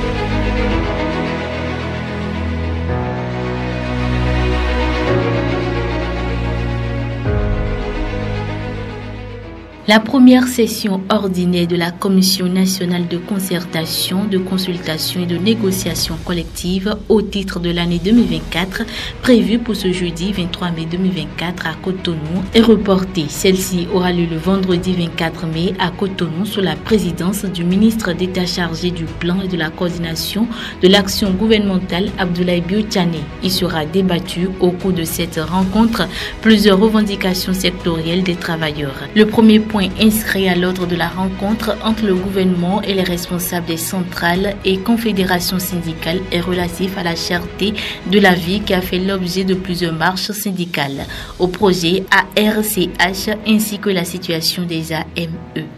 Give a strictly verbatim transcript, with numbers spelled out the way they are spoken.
La première session ordinaire de la Commission nationale de concertation, de consultation et de négociation collective au titre de l'année deux mille vingt-quatre, prévue pour ce jeudi vingt-trois mai deux mille vingt-quatre à Cotonou, est reportée. Celle-ci aura lieu le vendredi vingt-quatre mai à Cotonou sous la présidence du ministre d'État chargé du plan et de la coordination de l'action gouvernementale Abdoulaye Biotchané. Il sera débattu au cours de cette rencontre plusieurs revendications sectorielles des travailleurs. Le premier point inscrit à l'ordre de la rencontre entre le gouvernement et les responsables des centrales et confédérations syndicales est relatif à la cherté de la vie qui a fait l'objet de plusieurs marches syndicales, au projet A R C H ainsi que la situation des A M E.